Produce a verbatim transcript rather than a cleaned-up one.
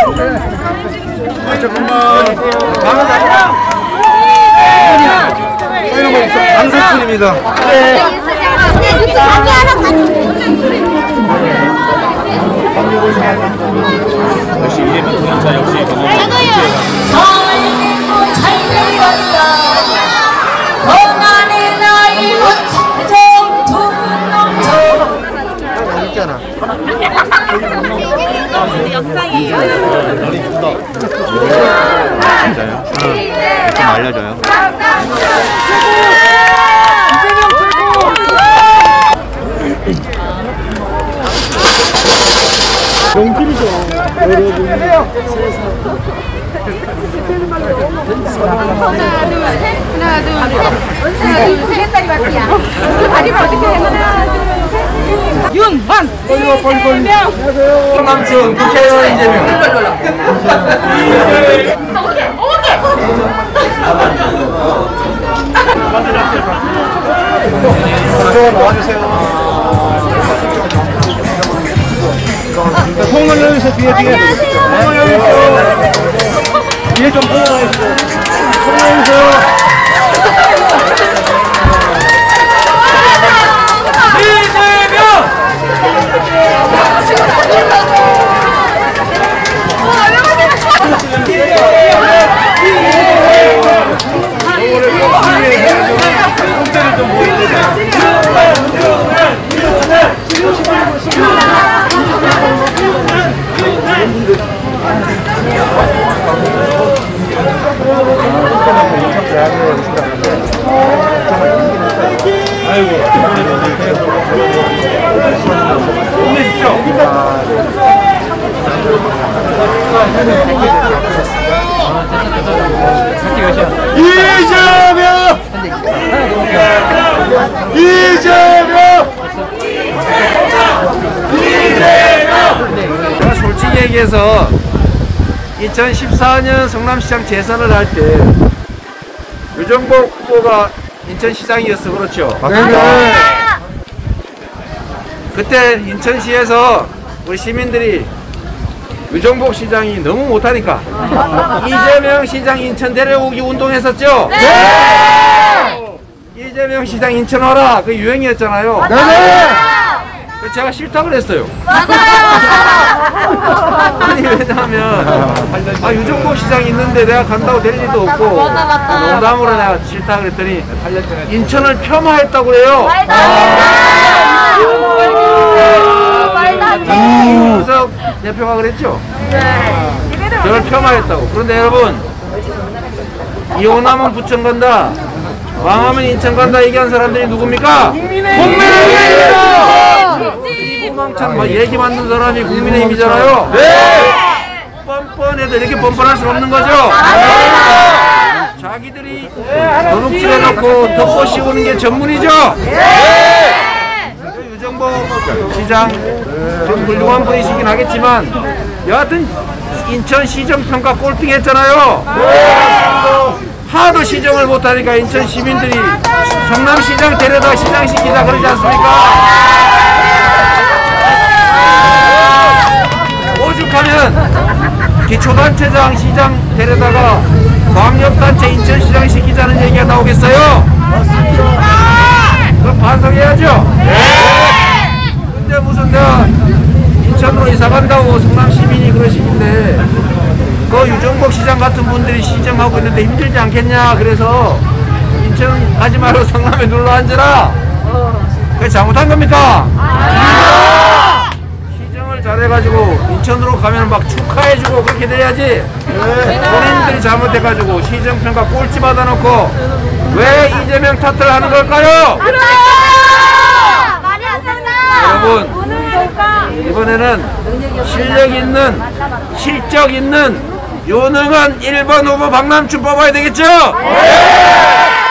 강석준입니다. 역시 이재명 동행자 역시 잘 내려간다. 건강의 나이 원정 두분 넘쳐. 있잖아. 역상이에요. 진짜요? 응. 좀 알려줘요. 명필이죠. 여러분. 하나, 둘, 셋. 하나, 둘, 셋. 하나, 둘, 셋. 다리 맞기야. 다리를 어떻게 해? 하나, 둘, 셋. 윤만. 이재명. 성남시원 국회의원 이재명. 나와주세요. 통을 넣으세요. 뒤에 뒤에. 통을 넣으세요. 뒤에 좀 통을 넣으세요. 통을 넣으세요. 이재명! 이재명! 이재명! 제가 솔직히 얘기해서 이천십사 년 성남시장 재선을 할 때 유정복 후보가 인천시장이었어. 그렇죠? 네. 그때 인천시에서 우리 시민들이 유정복 시장이 너무 못하니까 이재명 시장 인천 데려오기 운동했었죠? 네! 이재명 시장 인천 와라! 그 유행이었잖아요. 네네! 그래서 제가 싫다 그랬어요. 맞아요. 아니 왜냐하면 아 유정복 시장 있는데 내가 간다고 될 일도 없고 농담으로 내가 싫다 그랬더니 인천을 폄하했다고 그래요. 이준석 대표가 그랬죠? 저를 폄하했다고. 그런데 여러분, 이혼하면 부천 간다, 망하면 인천 간다 얘기한 사람들이 누굽니까? 국민의힘이에요! 이구망천 막 얘기 만든 사람이 국민의힘이잖아요? 네! 뻔뻔해도 이렇게 뻔뻔할 수 없는 거죠? 자기들이 도둑질해놓고 덮고 씌우는 게 전문이죠? 유정복 시장 좀 훌륭한 분이시긴 하겠지만 여하튼 인천 시정평가 꼴등 했잖아요. 하도 시정을 못하니까 인천 시민들이 성남시장 데려다 시장시키자 그러지 않습니까? 오죽하면 기초단체장 시장 데려다가 광역단체 인천시장 시키자는 얘기가 나오겠어요? 그럼 반성해야죠? 근데 무슨 내가 인천으로 이사 간다고 성남 시민이 그러시는데 그 유정복 시장 같은 분들이 시정하고 있는데 힘들지 않겠냐 그래서 인천 가지 말고 성남에 눌러 앉으라. 그게 잘못한 겁니까? 시정을 잘해가지고 인천으로 가면 막 축하해주고 그렇게 돼야지. 본인들이 잘못해가지고 시정평가 꼴찌 받아놓고 왜 이재명 탓을 하는 걸까요? 여러분 이번에는 실력 있는 실적 있는 유능한 일 번 후보 박남춘 뽑아야 되겠죠? 네!